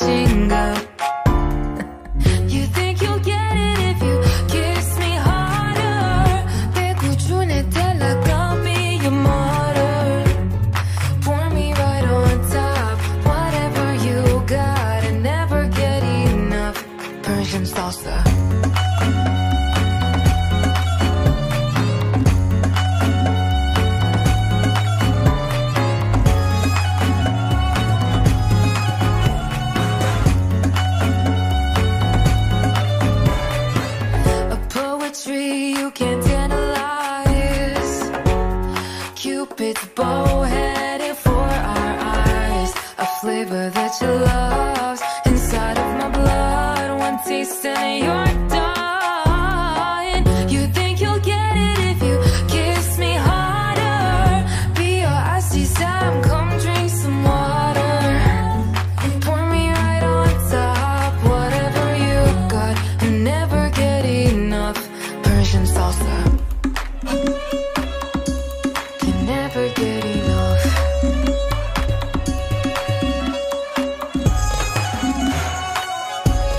자신감. You think you'll get it if you kiss me harder. 내 구준에 달라가 be your martyr. Pour me right on top. Whatever you got, I never get enough. Persian salsa. You can't analyze. Cupid's bow headed for our eyes. A flavor that you love inside of my blood. One taste and you're done. You think you'll get it if you kiss me harder. Be your icy Sam, come drink some water. Pour me right on top. Whatever you got, I never get enough. Persian salsa. Can never get enough.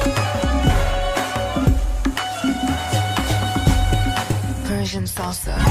Persian salsa.